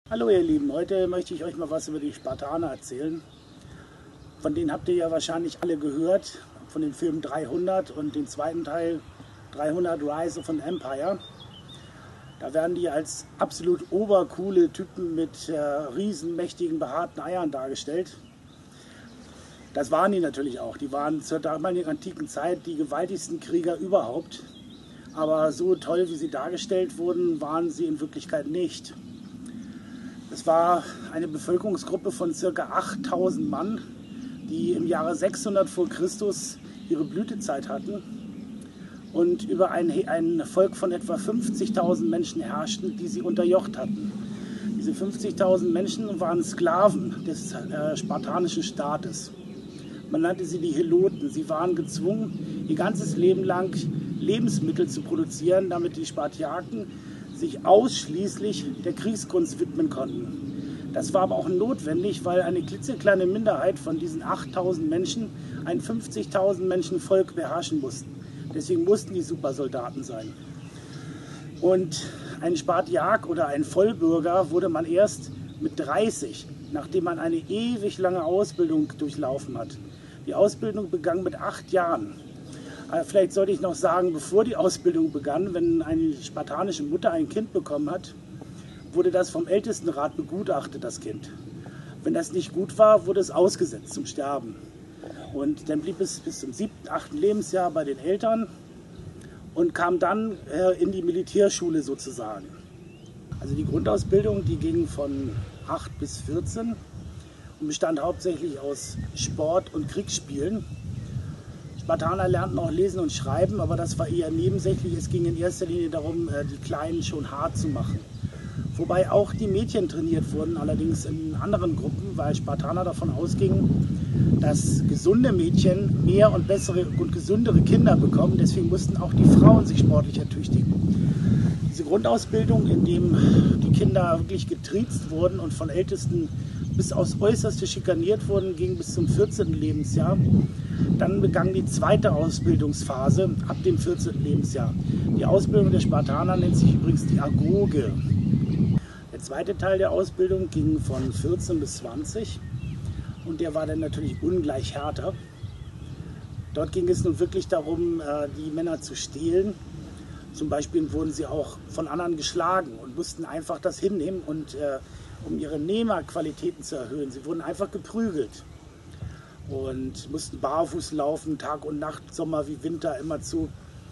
Hallo ihr Lieben, heute möchte ich euch mal was über die Spartaner erzählen. Von denen habt ihr ja wahrscheinlich alle gehört, von dem Film 300 und den zweiten Teil 300 Rise of an Empire. Da werden die als absolut obercoole Typen mit riesenmächtigen, behaarten Eiern dargestellt. Das waren die natürlich auch. Die waren zur damaligen antiken Zeit die gewaltigsten Krieger überhaupt. Aber so toll, wie sie dargestellt wurden, waren sie in Wirklichkeit nicht. Es war eine Bevölkerungsgruppe von ca. 8000 Mann, die im Jahre 600 vor Christus ihre Blütezeit hatten und über ein Volk von etwa 50.000 Menschen herrschten, die sie unterjocht hatten. Diese 50.000 Menschen waren Sklaven des spartanischen Staates. Man nannte sie die Heloten. Sie waren gezwungen, ihr ganzes Leben lang Lebensmittel zu produzieren, damit die Spartiaken sich ausschließlich der Kriegskunst widmen konnten. Das war aber auch notwendig, weil eine klitzekleine Minderheit von diesen 8000 Menschen ein 50.000 Menschen Volk beherrschen mussten. Deswegen mussten die Supersoldaten sein. Und ein Spartiak oder ein Vollbürger wurde man erst mit 30, nachdem man eine ewig lange Ausbildung durchlaufen hat. Die Ausbildung begann mit 8 Jahren. Vielleicht sollte ich noch sagen, bevor die Ausbildung begann, wenn eine spartanische Mutter ein Kind bekommen hat, wurde das vom Ältestenrat begutachtet, das Kind. Wenn das nicht gut war, wurde es ausgesetzt zum Sterben. Und dann blieb es bis zum 7., 8. Lebensjahr bei den Eltern und kam dann in die Militärschule sozusagen. Also die Grundausbildung, die ging von 8 bis 14 und bestand hauptsächlich aus Sport und Kriegsspielen. Spartaner lernten auch lesen und schreiben, aber das war eher nebensächlich. Es ging in erster Linie darum, die Kleinen schon hart zu machen. Wobei auch die Mädchen trainiert wurden, allerdings in anderen Gruppen, weil Spartaner davon ausgingen, dass gesunde Mädchen mehr und bessere und gesündere Kinder bekommen. Deswegen mussten auch die Frauen sich sportlich ertüchtigen. Diese Grundausbildung, in dem die Kinder wirklich getriezt wurden und von Ältesten bis aufs Äußerste schikaniert wurden, ging bis zum 14. Lebensjahr. Dann begann die zweite Ausbildungsphase ab dem 14. Lebensjahr. Die Ausbildung der Spartaner nennt sich übrigens die Agoge. Der zweite Teil der Ausbildung ging von 14 bis 20 und der war dann natürlich ungleich härter. Dort ging es nun wirklich darum, die Männer zu stehlen. Zum Beispiel wurden sie auch von anderen geschlagen und mussten einfach das hinnehmen, und um ihre Nehmerqualitäten zu erhöhen. Sie wurden einfach geprügelt und mussten barfuß laufen, Tag und Nacht, Sommer wie Winter, immerzu.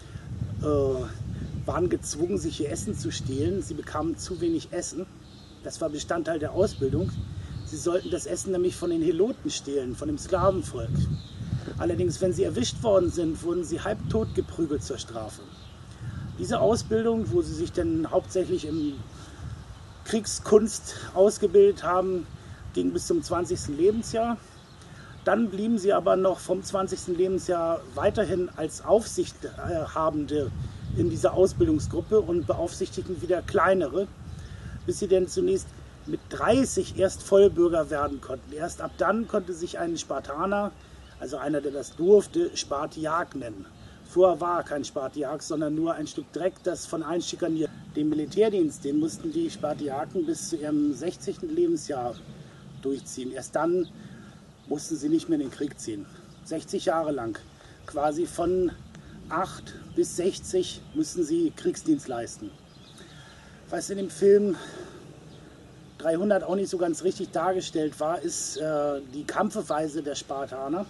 Waren gezwungen, sich ihr Essen zu stehlen. Sie bekamen zu wenig Essen. Das war Bestandteil der Ausbildung. Sie sollten das Essen nämlich von den Heloten stehlen, von dem Sklavenvolk. Allerdings, wenn sie erwischt worden sind, wurden sie halbtot geprügelt zur Strafe. Diese Ausbildung, wo sie sich dann hauptsächlich in Kriegskunst ausgebildet haben, ging bis zum 20. Lebensjahr. Dann blieben sie aber noch vom 20. Lebensjahr weiterhin als Aufsichthabende in dieser Ausbildungsgruppe und beaufsichtigten wieder kleinere, bis sie dann zunächst mit 30 erst Vollbürger werden konnten. Erst ab dann konnte sich ein Spartaner, also einer, der das durfte, Spartiak nennen. Vorher war er kein Spartiak, sondern nur ein Stück Dreck, das von allen schikaniert. Den Militärdienst, den mussten die Spartiaken bis zu ihrem 60. Lebensjahr durchziehen. Erst dann mussten sie nicht mehr in den Krieg ziehen. 60 Jahre lang, quasi von 8 bis 60 mussten sie Kriegsdienst leisten. Was in dem Film 300 auch nicht so ganz richtig dargestellt war, ist die Kampfeweise der Spartaner.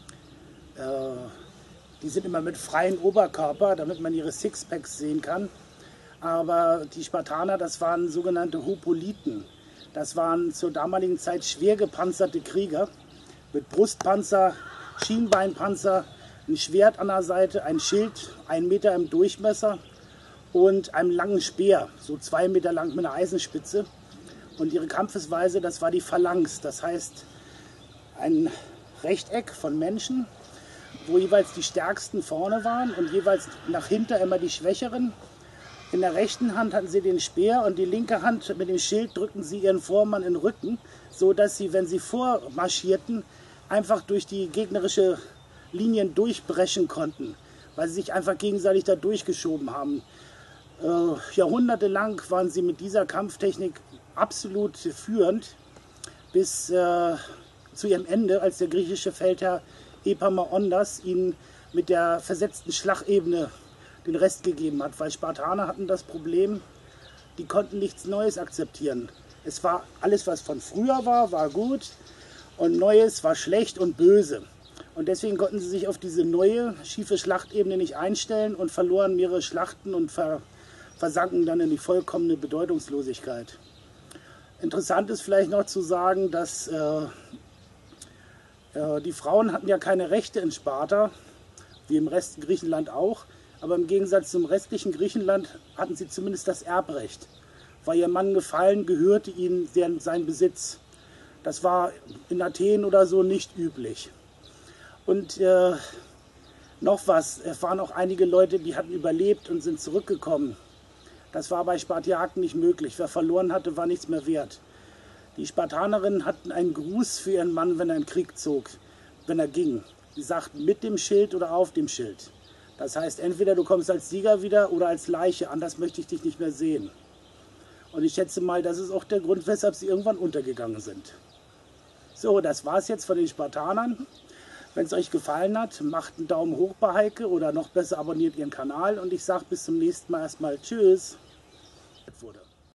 Die sind immer mit freiem Oberkörper, damit man ihre Sixpacks sehen kann. Aber die Spartaner, das waren sogenannte Hopliten. Das waren zur damaligen Zeit schwer gepanzerte Krieger mit Brustpanzer, Schienbeinpanzer, ein Schwert an der Seite, ein Schild, 1 Meter im Durchmesser und einem langen Speer, so 2 Meter lang mit einer Eisenspitze. Und ihre Kampfesweise, das war die Phalanx, das heißt ein Rechteck von Menschen, wo jeweils die Stärksten vorne waren und jeweils nach hinten immer die Schwächeren. In der rechten Hand hatten sie den Speer und die linke Hand mit dem Schild drückten sie ihren Vormann in den Rücken, so dass sie, wenn sie vormarschierten, einfach durch die gegnerische Linien durchbrechen konnten, weil sie sich einfach gegenseitig da durchgeschoben haben. Jahrhundertelang waren sie mit dieser Kampftechnik absolut führend bis zu ihrem Ende, als der griechische Feldherr Epamaios ihnen mit der versetzten Schlachtebene den Rest gegeben hat. Weil Spartaner hatten das Problem, die konnten nichts Neues akzeptieren. Es war alles, was von früher war gut und Neues war schlecht und böse. Und deswegen konnten sie sich auf diese neue, schiefe Schlachtebene nicht einstellen und verloren mehrere Schlachten und versanken dann in die vollkommene Bedeutungslosigkeit. Interessant ist vielleicht noch zu sagen, dass die Frauen hatten ja keine Rechte in Sparta, wie im Rest Griechenland auch, aber im Gegensatz zum restlichen Griechenland hatten sie zumindest das Erbrecht. War ihr Mann gefallen, gehörte ihnen sein Besitz. Das war in Athen oder so nicht üblich. Und noch was, es waren auch einige Leute, die hatten überlebt und sind zurückgekommen. Das war bei Spartiaken nicht möglich. Wer verloren hatte, war nichts mehr wert. Die Spartanerinnen hatten einen Gruß für ihren Mann, wenn er in den Krieg zog, wenn er ging. Sie sagten mit dem Schild oder auf dem Schild. Das heißt, entweder du kommst als Sieger wieder oder als Leiche, anders möchte ich dich nicht mehr sehen. Und ich schätze mal, das ist auch der Grund, weshalb sie irgendwann untergegangen sind. So, das war's jetzt von den Spartanern. Wenn es euch gefallen hat, macht einen Daumen hoch bei Heike oder noch besser abonniert ihren Kanal und ich sage bis zum nächsten Mal erstmal Tschüss.